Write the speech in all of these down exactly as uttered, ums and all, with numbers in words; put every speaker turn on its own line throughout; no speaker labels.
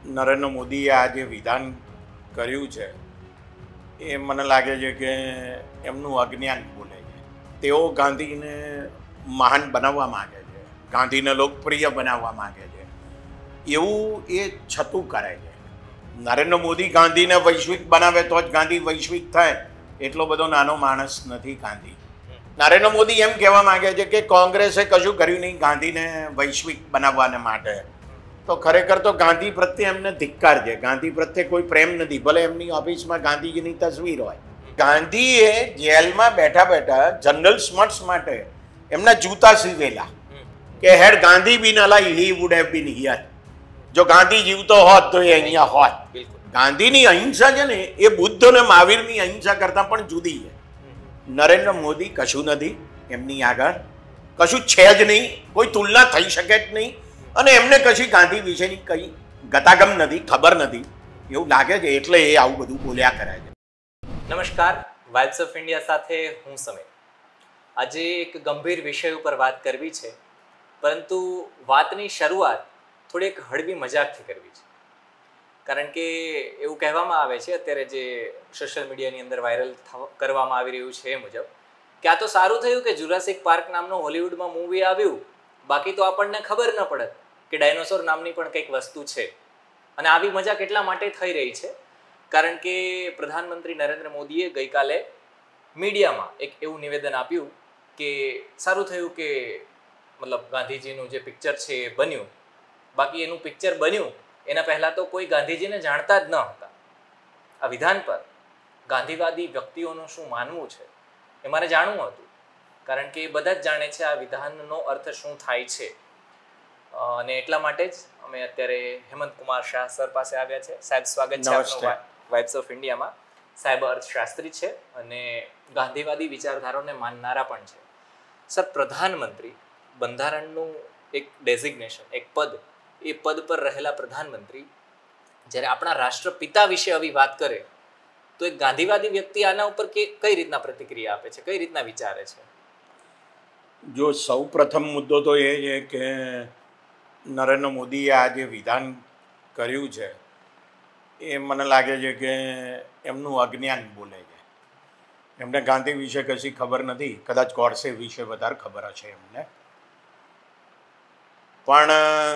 નરેન્દ્ર મોદીએ આ જે વિધાન કર્યું છે એ મને લાગે છે કે એમનું અજ્ઞાન બોલે છે. તેઓ ગાંધીને મહાન બનાવવા માગે છે, ગાંધીને લોકપ્રિય બનાવવા માગે છે, એવું એ છતું કરે છે. નરેન્દ્ર મોદી ગાંધીને વૈશ્વિક બનાવે તો જ ગાંધી વૈશ્વિક થાય, એટલો બધો નાનો માણસ નથી ગાંધી. નરેન્દ્ર મોદી એમ કહેવા માંગે છે કે કોંગ્રેસે કશું કર્યું નહીં ગાંધીને વૈશ્વિક બનાવવાને માટે. તો ખરેખર તો ગાંધી પ્રત્યે એમને ધિક્કાર છે, ગાંધી પ્રત્યે કોઈ પ્રેમ નથી. ભલે એમની ઓફિસમાં ગાંધીજીની તસવીર હોય. ગાંધીએ જેલમાં બેઠા બેઠા જનરલ સ્મટ્સ માટે એમના જૂતા સીવેલા કે had Gandhi been alive he would have been here. જો ગાંધી જીવતો હોત તો એ અહીંયા હોત. ગાંધીની અહિંસા છે ને એ બુદ્ધ અને મહાવીરની અહિંસા કરતાં પણ જુદી છે. નરેન્દ્ર મોદી કશું નથી એમની આગળ, કશું છે જ નહીં, કોઈ તુલના થઈ શકે જ નહીં. અને એમને કશી ગાંધી વિશેની કઈ ગતાગમ નથી, ખબર નથી એવું લાગે છે, એટલે એ આવું બધું બોલ્યા કરે છે.
નમસ્કાર, વાઇબ્સ ઓફ ઇન્ડિયા સાથે હું સમીર. આજે એક ગંભીર વિષય ઉપર વાત કરવી છે, પરંતુ વાતની શરૂઆત થોડી એક હળવી મજાકથી કરવી છે. કારણ કે એવું કહેવામાં આવે છે અત્યારે જે સોશિયલ મીડિયાની અંદર વાયરલ કરવામાં આવી રહ્યું છે એ મુજબ કે આ તો સારું થયું કે જુરાસિક પાર્ક નામનું હોલિવૂડમાં મૂવી આવ્યું, બાકી તો આપણને ખબર ન પડત કે ડાયનોસોર નામની પણ કંઈક વસ્તુ છે. અને આવી મજાક એટલા માટે થઈ રહી છે કારણ કે પ્રધાનમંત્રી નરેન્દ્ર મોદીએ ગઈકાલે મીડિયામાં એક એવું નિવેદન આપ્યું કે સારું થયું કે મતલબ ગાંધીજીનું જે પિક્ચર છે એ બન્યું, બાકી એનું પિક્ચર બન્યું એના પહેલાં તો કોઈ ગાંધીજીને જાણતા જ ન હતા. આ વિધાન પર ગાંધીવાદી વ્યક્તિઓનું શું માનવું છે એ મારે જાણવું હતું, કારણ કે બધા જ જાણે છે આ વિધાનનો અર્થ શું થાય છે. અને એટલા માટે જ અમે અત્યારે હેમંત કુમાર શાહ સર પાસે આવ્યા છે. સાહેબ, સ્વાગત છે આપનું વાઇબ્સ ઓફ ઇન્ડિયામાં. સાહેબ અર્થશાસ્ત્રી છે અને ગાંધીવાદી વિચારધારાને માનનારા પણ છે. સર, પ્રધાનમંત્રી બંધારણનું એક ડેઝિગ્નેશન, એક પદ, એ પદ પર રહેલા પ્રધાનમંત્રી જ્યારે આપણા રાષ્ટ્રપિતા વિશે આવી વાત કરે તો એક ગાંધીવાદી વ્યક્તિ આના ઉપર કે કઈ રીતના પ્રતિક્રિયા આપે છે, કઈ રીતના વિચારે છે?
જો સૌ પ્રથમ મુદ્દો તો એ છે કે નરેન્દ્ર મોદીએ આ જે વિધાન કર્યું છે એ મને લાગે છે કે એમનું અજ્ઞાન બોલે છે. એમને ગાંધી વિશે કશી ખબર નથી, કદાચ ગોડસે વિશે વધારે ખબર હશે એમને. પણ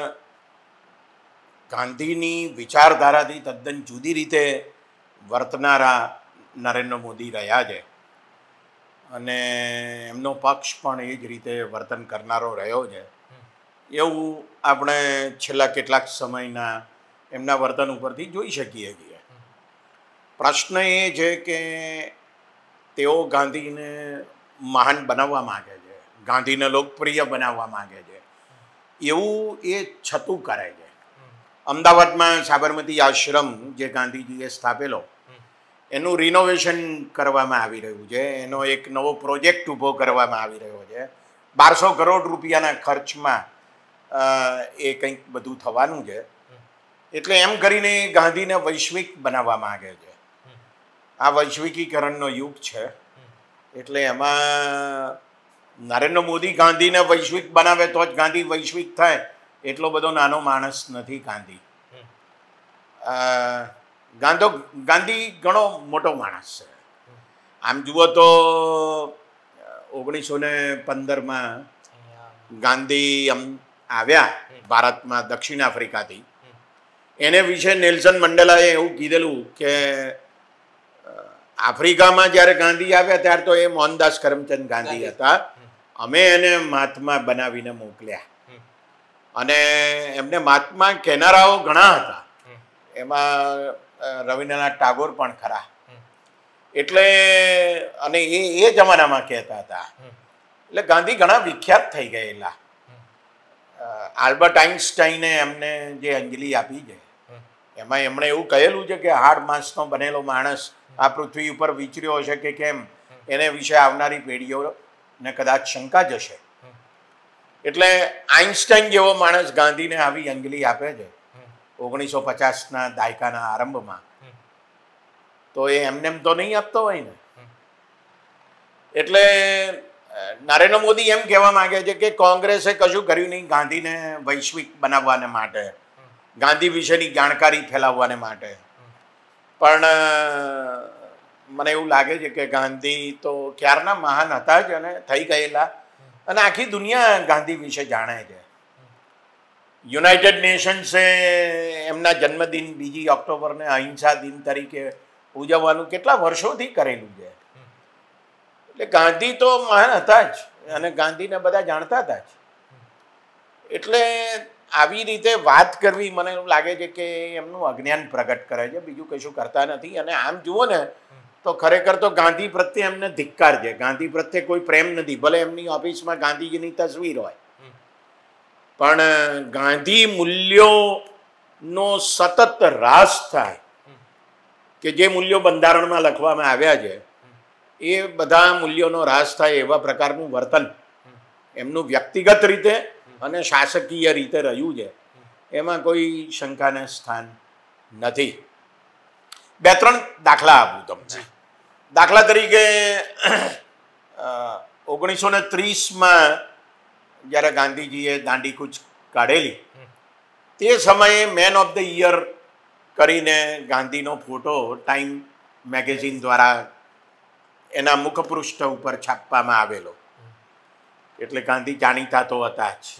ગાંધીની વિચારધારાથી તદ્દન જુદી રીતે વર્તનારા નરેન્દ્ર મોદી રહ્યા છે અને એમનો પક્ષ પણ એ જ રીતે વર્તન કરનારો રહ્યો છે એવું આપણે છેલ્લા કેટલાક સમયના એમના વર્તન ઉપરથી જોઈ શકીએ છીએ. પ્રશ્ન એ છે કે તેઓ ગાંધીને મહાન બનાવવા માગે છે, ગાંધીને લોકપ્રિય બનાવવા માગે છે, એવું એ છતું કરે છે. અમદાવાદમાં સાબરમતી આશ્રમ જે ગાંધીજીએ સ્થાપેલો એનું રિનોવેશન કરવામાં આવી રહ્યું છે, એનો એક નવો પ્રોજેક્ટ ઊભો કરવામાં આવી રહ્યો છે. બારસો કરોડ રૂપિયાના ખર્ચમાં એ કંઈક બધું થવાનું છે. એટલે એમ કરીને ગાંધીને વૈશ્વિક બનાવવા માગે છે. આ વૈશ્વિકીકરણનો યુગ છે, એટલે એમાં નરેન્દ્ર મોદી ગાંધીને વૈશ્વિક બનાવે તો જ ગાંધી વૈશ્વિક થાય, એટલો બધો નાનો માણસ નથી ગાંધી. ગાંધો ગાંધી ઘણો મોટો માણસ છે. આમ જુઓ તો ઓગણીસો ને પંદરમાં ગાંધી આમ આવ્યા ભારતમાં દક્ષિણ આફ્રિકાથી. એને વિશે નેલ્સન મંડેલાએ એવું કીધેલું કે આફ્રિકામાં જ્યારે ગાંધી આવ્યા ત્યારે તો એ મોહનદાસ કરમચંદ ગાંધી હતા, અમે એને મહાત્મા બનાવીને મોકલ્યા. અને એમને મહાત્મા કહેનારાઓ ઘણા હતા, એમાં રવિન્દ્રનાથ ટાગોર પણ ખરા. એટલે અને એ એ જમાનામાં કહેતા હતા. એટલે ગાંધી ઘણા વિખ્યાત થઈ ગયેલા. આલ્બર્ટ આઇન્સ્ટાઈને એમને જે અંજલિ આપી છે એમાં એમણે એવું કહેલું છે કે હાડ માંસનો બનેલો માણસ આ પૃથ્વી ઉપર વિચર્યો હશે કે કેમ, એને વિશે આવનારી પેઢીઓને કદાચ શંકા જશે. એટલે આઇન્સ્ટાઈન જેવો માણસ ગાંધીને આવી અંજલિ આપે છે ઓગણીસો પચાસના દાયકાના આરંભમાં, તો એ એમને એમ તો નહીં આપતો હોય ને. એટલે નરેન્દ્ર મોદી એમ કહેવા માંગે છે કે કોંગ્રેસે કશું કર્યું નહીં ગાંધીને વૈશ્વિક બનાવવાને માટે, ગાંધી વિશેની જાણકારી ફેલાવવાને માટે. પણ મને એવું લાગે છે કે ગાંધી તો ક્યારના મહાન હતા જ અને થઈ ગયેલા, અને આખી દુનિયા ગાંધી વિશે જાણે છે. યુનાઇટેડ નેશન્સે એમના જન્મદિન બીજી ઓક્ટોબરને અહિંસા દિન તરીકે ઉજવવાનું કેટલા વર્ષોથી કરેલું છે. એટલે ગાંધી તો મહાન હતા જ, અને ગાંધીને બધા જાણતા હતા જ. એટલે આવી રીતે વાત કરવી મને એવું લાગે છે કે એમનું અજ્ઞાન પ્રગટ કરે છે, બીજું કશું કરતા નથી. અને આમ જુઓ ને તો ખરેખર તો ગાંધી પ્રત્યે એમને ધિક્કાર છે, ગાંધી પ્રત્યે કોઈ પ્રેમ નથી. ભલે એમની ઓફિસમાં ગાંધીજીની તસવીર હોય, પણ ગાંધી મૂલ્યોનો સતત રાસ થાય કે જે મૂલ્યો બંધારણમાં લખવામાં આવ્યા છે એ બધા મૂલ્યોનો રાસ થાય એવા પ્રકારનું વર્તન એમનું વ્યક્તિગત રીતે અને શાસકીય રીતે રહ્યું છે, એમાં કોઈ શંકાને સ્થાન નથી. બે ત્રણ દાખલા આપું તમને. દાખલા તરીકે ઓગણીસો ને ત્રીસમાં જ્યારે ગાંધીજીએ દાંડીકૂચ કાઢેલી, તે સમયે મેન ઓફ ધ યર કરીને ગાંધીનો ફોટો ટાઈમ મેગેઝિન દ્વારા એના મુખપૃષ્ઠ ઉપર છાપવામાં આવેલો. એટલે ગાંધી જાણીતા તો હતા જ.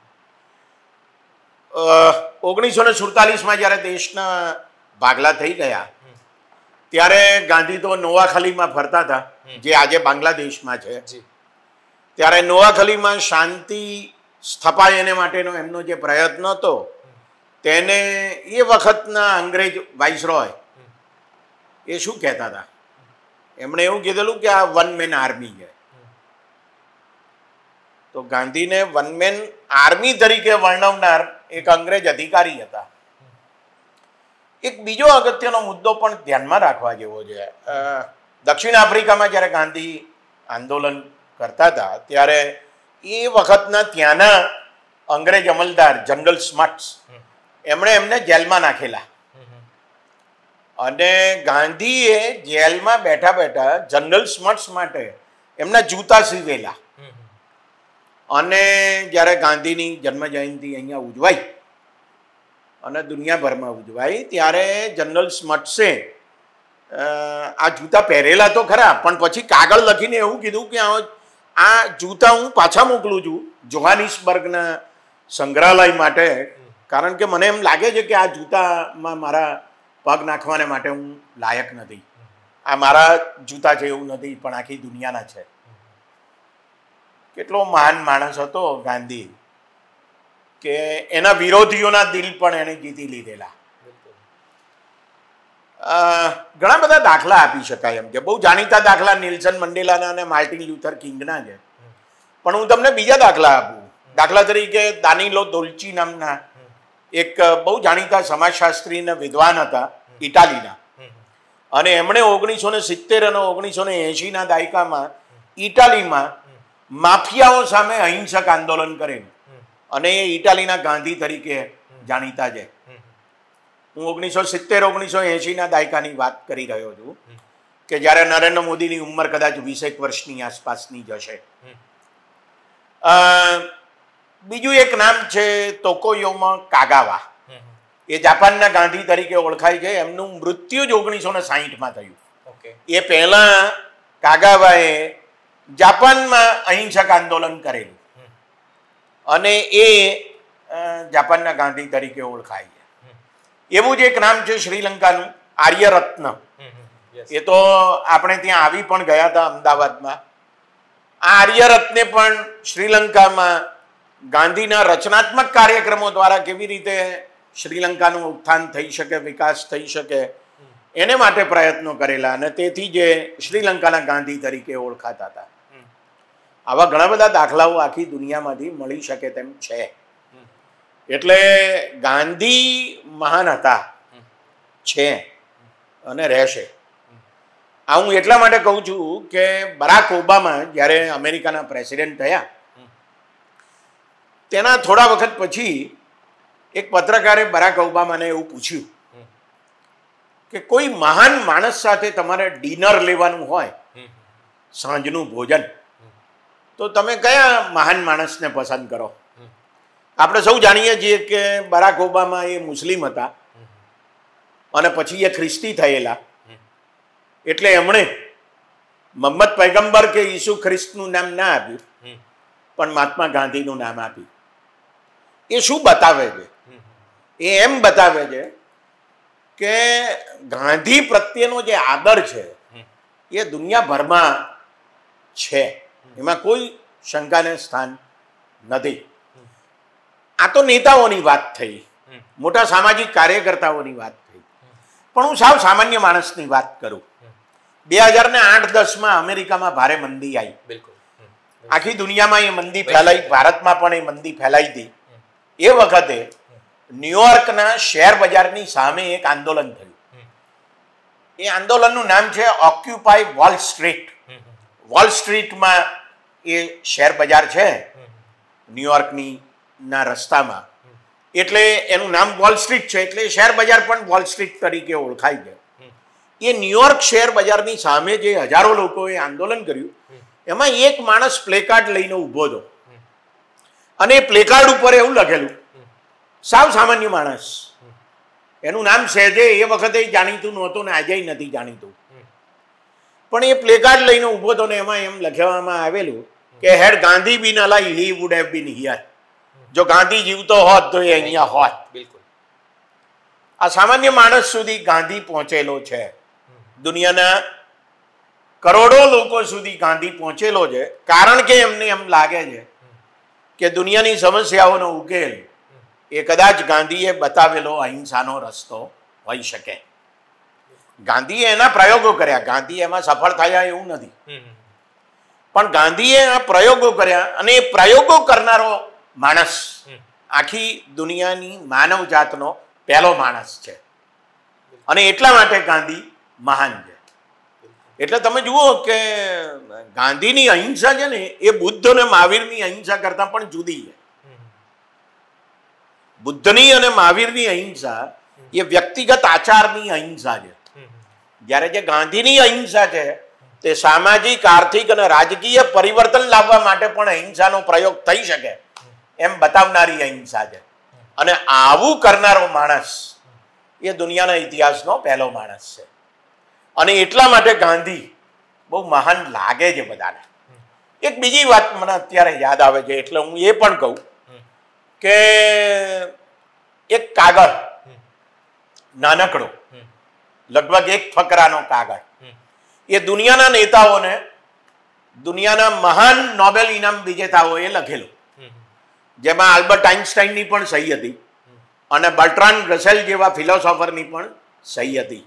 ઓગણીસો ને સુડતાલીસમાં જ્યારે દેશના ભાગલા થઈ ગયા ત્યારે ગાંધી તો નોવાખલીમાં ફરતા હતા, જે આજે બાંગ્લાદેશમાં છે. ત્યારે નોવાખલીમાં શાંતિ સ્થપાય એને માટેનો એમનો જે પ્રયત્ન હતો તેને એ વખતના અંગ્રેજ વાઇસરોય એ શું કહેતા હતા, એમણે એવું કીધેલું કે આ વન મેન આર્મી છે. તો ગાંધીને વન મેન આર્મી તરીકે વર્ણવનાર એક અંગ્રેજ અધિકારી હતા. એક બીજો અગત્યનો મુદ્દો પણ ધ્યાનમાં રાખવા જેવો છે. દક્ષિણ આફ્રિકામાં જ્યારે ગાંધી આંદોલન કરતા હતા ત્યારે એ વખતના ત્યાંના અંગ્રેજ અમલદાર જનરલ સ્મટ્સ એમણે એમને જેલમાં નાખેલા, અને ગાંધીએ જેલમાં બેઠા બેઠા જનરલ સ્મટ્સ માટે એમના જૂતા સીવેલા. અને જ્યારે ગાંધીની જન્મ જયંતિ અહીંયા ઉજવાઈ અને દુનિયાભરમાં ઉજવાઈ ત્યારે જનરલ સ્મટ્સે આ જૂતા પહેરેલા તો ખરા, પણ પછી કાગળ લખીને એવું કીધું કે આ જૂતા હું પાછા મોકલું છું જોહાનિસબર્ગના સંગ્રહાલય માટે, કારણ કે મને એમ લાગે છે કે આ જૂતામાં મારા પગ નાખવાને માટે હું લાયક નથી. આ મારા જૂતા છે એવું નથી, પણ આખી દુનિયાના છે. કેટલો મહાન માણસ હતો ગાંધી કે એના વિરોધીઓના દિલ પણ એને જીતી લીધેલા. ઘણા બધા દાખલા આપી શકાય એમ કે બહુ જાણીતા દાખલા નેલ્સન મંડેલાના અને માર્ટિન લ્યુથર કિંગના છે, પણ હું તમને બીજા દાખલા આપું. દાખલા તરીકે દાનીલો દોલ્ચી નામના એક બહુ જાણીતા સમાજશાસ્ત્રી અને વિદ્વાન હતા ઇટાલીના, અને એમણે ઓગણીસો ને સિત્તેર અને ઓગણીસો ને એંશીના દાયકામાં ઇટાલીમાં માફિયાઓ સામે અહિંસક આંદોલન કરેલું, અને એ ઇટાલીના ગાંધી તરીકે જાણીતા છે. હું ઓગણીસો સિત્તેર ઓગણીસો એંશીના દાયકાની વાત કરી રહ્યો છું કે જ્યારે નરેન્દ્ર મોદીની ઉંમર કદાચ વીસેક વર્ષની આસપાસની જ હશે. બીજું એક નામ છે તોકોયોમા કાગાવા. એ જાપાનના ગાંધી તરીકે ઓળખાય છે. એમનું મૃત્યુ જ ઓગણીસો ને સાહીઠમાં થયું. એ પહેલા કાગાવાએ જાપાનમાં અહિંસક આંદોલન કરેલું, અને એ જાપાનના ગાંધી તરીકે ઓળખાય છે. એવું જ એક નામ છે શ્રીલંકાનું આર્યરત્ન. એ તો આપણે ત્યાં આવી પણ ગયા હતા અમદાવાદમાં. આ આર્યરત્ને પણ શ્રીલંકામાં ગાંધીના રચનાત્મક કાર્યક્રમો દ્વારા કેવી રીતે શ્રીલંકાનું ઉત્થાન થઈ શકે, વિકાસ થઈ શકે, એને માટે પ્રયત્નો કરેલા, અને તેથી જે શ્રીલંકાના ગાંધી તરીકે ઓળખાતા હતા. આવા ઘણા બધા દાખલાઓ આખી દુનિયામાંથી મળી શકે તેમ છે. એટલે ગાંધી મહાન હતા, છે અને રહેશે. આ હું એટલા માટે કહું છું કે બરાક ઓબામા જ્યારે અમેરિકાના પ્રેસિડેન્ટ થયા તેના થોડા વખત પછી એક પત્રકારે બરાક ઓબામાને એવું પૂછ્યું કે કોઈ મહાન માણસ સાથે તમારે ડિનર લેવાનું હોય, સાંજનું ભોજન, તો તમે કયા મહાન માણસને પસંદ કરો? આપણે સૌ જાણીએ છીએ કે બરાક ઓબામા એ મુસ્લિમ હતા અને પછી એ ખ્રિસ્તી થયેલા, એટલે એમણે મોહમ્મદ પૈગંબર કે ઈસુ ખ્રિસ્તનું નામ ના આપ્યું, પણ મહાત્મા ગાંધીનું નામ આપ્યું. એ શું બતાવે છે? એ એમ બતાવે છે કે ગાંધી પ્રત્યેનો જે આદર છે એ દુનિયાભરમાં છે, એમાં કોઈ શંકાને સ્થાન નથી. આ તો નેતાઓની વાત થઈ, મોટા સામાજિક કાર્યકર્તાઓની વાત થઈ, પણ હું સાવ સામાન્ય માણસની વાત કરું. બે હજાર ને આઠ દસમાં અમેરિકામાં ભારે મંદી આવી.
બિલકુલ.
આખી દુનિયામાં એ મંદી ફેલાઈ, ભારતમાં પણ એ મંદી ફેલાઈ હતી. એ વખતે ન્યુયોર્કના શેર બજારની સામે એક આંદોલન થયું. એ આંદોલનનું નામ છે ઓક્યુપાય વોલ સ્ટ્રીટ. વોલ સ્ટ્રીટમાં એ શેર બજાર છે ન્યુયોર્કની ના રસ્તામાં, એટલે એનું નામ વોલ સ્ટ્રીટ છે, એટલે શેર બજાર પણ વોલ સ્ટ્રીટ તરીકે ઓળખાય છે. એ ન્યુયોર્ક શેર બજારની સામે જે હજારો લોકોએ આંદોલન કર્યું, એમાં એક માણસ પ્લેકાર્ડ લઈને ઊભો હતો અને એ પ્લેકાર્ડ ઉપર એવું લખેલું, સાવ સામાન્ય માણસ, એનું નામ સહેજે એ વખતે જાણીતું નહોતું ને આજે નથી જાણીતું, પણ એ પ્લેકાર્ડ લઈને ઊભો હતો ને એમાં એમ લખવામાં આવેલું કે had Gandhi been alive he would have been here. જો ગાંધી જીવતો હોત તો એ અહીંયા હોત.
બિલકુલ.
આ સામાન્ય માણસ સુધી ગાંધી પહોંચેલો છે, દુનિયાના કરોડો લોકો સુધી ગાંધી પહોંચેલો છે, કારણ કે એમને એમ લાગે છે કે દુનિયાની સમસ્યાઓનો ઉકેલ એ કદાચ ગાંધીએ બતાવેલો અહિંસાનો રસ્તો હોઈ શકે. ગાંધીએ એના પ્રયોગો કર્યા, ગાંધી એમાં સફળ થયા એવું નથી, પણ ગાંધીએ આ પ્રયોગો કર્યા અને એ પ્રયોગો કરનારો માણસ આખી દુનિયાની માનવ જાતનો પહેલો માણસ છે, અને એટલા માટે ગાંધી મહાન છે. એટલે તમે જુઓ કે ગાંધીની અહિંસા છે ને એ બુદ્ધ અને મહાવીરની અહિંસા કરતા પણ જુદી છે. બુદ્ધની અને મહાવીરની અહિંસા એ વ્યક્તિગત આચારની અહિંસા છે, જ્યારે જે ગાંધીની અહિંસા છે તે સામાજિક, આર્થિક અને રાજકીય પરિવર્તન લાવવા માટે પણ અહિંસાનો પ્રયોગ થઈ શકે એમ બતાવનારી અહિંસા છે. અને આવું કરનારો માણસ એ દુનિયાના ઇતિહાસનો પહેલો માણસ છે, અને એટલા માટે ગાંધી બહુ મહાન લાગે છે બધાને. એક બીજી વાત મને અત્યારે યાદ આવે છે, એટલે હું એ પણ કહું કે એક કાગળ નાનકડો, લગભગ એક ફકરાનો કાગળ, એ દુનિયાના નેતાઓને, દુનિયાના મહાન નોબેલ ઇનામ વિજેતાઓએ લખેલું, જેમાં આલ્બર્ટ આઇન્સ્ટાઈનની પણ સહી હતી અને બર્ટ્રાન્ડ રસેલ જેવા ફિલોસોફરની પણ સહી હતી.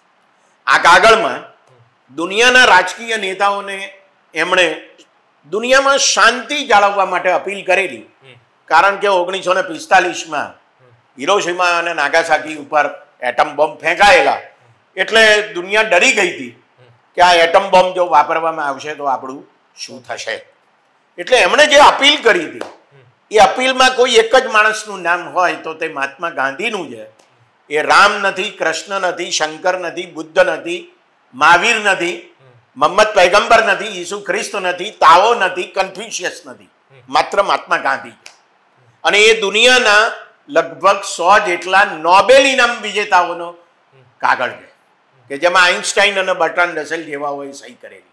આ કાગળમાં દુનિયાના રાજકીય નેતાઓને એમણે દુનિયામાં શાંતિ જાળવવા માટે અપીલ કરેલી, કારણ કે ઓગણીસો ને પિસ્તાલીસમાં હિરોશીમા અને નાગાસાકી ઉપર એટમ બોમ્બ ફેંકાયેલા, એટલે દુનિયા ડરી ગઈ હતી કે આ એટમ બોમ્બ જો વાપરવામાં આવશે તો આપણું શું થશે. એટલે એમણે જે અપીલ કરી હતી એ અપીલમાં કોઈ એક જ માણસનું નામ હોય તો તે મહાત્મા ગાંધીનું છે. એ રામ નથી, કૃષ્ણ નથી, શંકર નથી, બુદ્ધ નથી, મહાવીર નથી, મોહમ્મદ પૈગંબર નથી, ઈસુ ખ્રિસ્ત નથી, તાઓ નથી, કન્ફ્યુશિયસ નથી, માત્ર મહાત્મા ગાંધી. અને એ દુનિયાના લગભગ સો જેટલા નોબેલ ઇનામ વિજેતાઓનો કાગળ છે કે જેમાં આઇન્સ્ટાઈન અને બર્ટ્રાન્ડ રસેલ જેવાઓએ સહી કરેલી.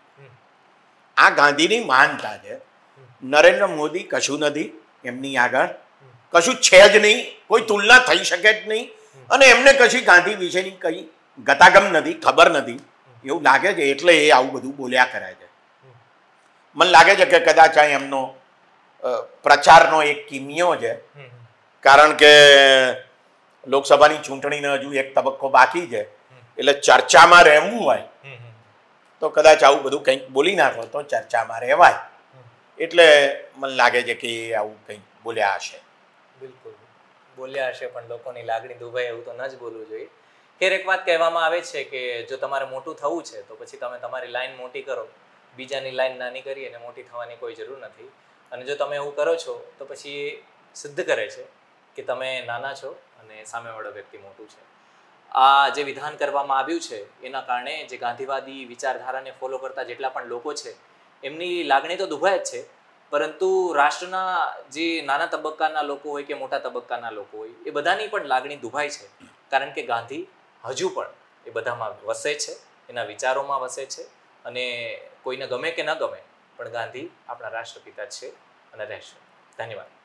આ ગાંધીની મહાનતા છે. નરેન્દ્ર મોદી કશું નથી એમની આગળ, કશું છે જ નહીં, કોઈ તુલના થઈ શકે જ નહીં, અને એમને કશી ગાંધી વિશેની કઈ ગતાગમ નથી, ખબર નથી એવું લાગે છે, એટલે એ આવું બધું બોલ્યા કરે છે. મને લાગે છે કે કદાચ આ એમનો પ્રચારનો એક કિમિયો છે, કારણ કે લોકસભાની ચૂંટણીનો હજુ એક તબક્કો બાકી છે, એટલે ચર્ચામાં રહેવું હોય તો કદાચ આવું બધું કંઈક બોલી નાખો તો ચર્ચામાં રહેવાય. એટલે મને લાગે છે કે આવું કંઈક બોલ્યા હશે.
બિલકુલ બોલ્યા હશે, પણ લોકોની લાગણી દુભાય એવું તો ન જ બોલવું જોઈએ. ખેર એક વાત કહેવામાં આવે છે કે જો તમારે મોટું થવું છે તો પછી તમે તમારી લાઈન મોટી કરો, બીજાની લાઈન નાની કરી અને મોટી થવાની કોઈ જરૂર નથી. અને જો તમે એવું કરો છો તો પછી એ સિદ્ધ કરે છે કે તમે નાના છો અને સામેવાળો વ્યક્તિ મોટું છે. આ જે વિધાન કરવામાં આવ્યું છે એના કારણે જે ગાંધીવાદી વિચારધારાને ફોલો કરતા જેટલા પણ લોકો છે એમની લાગણી તો દુભાય જ છે, પરંતુ રાષ્ટ્રના જે નાના તબક્કાના લોકો હોય કે મોટા તબક્કાના લોકો હોય એ બધાની પણ લાગણી દુભાય છે, કારણ કે ગાંધી હજુ પણ એ બધામાં વસે છે, એના વિચારોમાં વસે છે, અને કોઈને ગમે કે ન ગમે પણ ગાંધી આપણા રાષ્ટ્રપિતા છે અને રહેશે. ધન્યવાદ.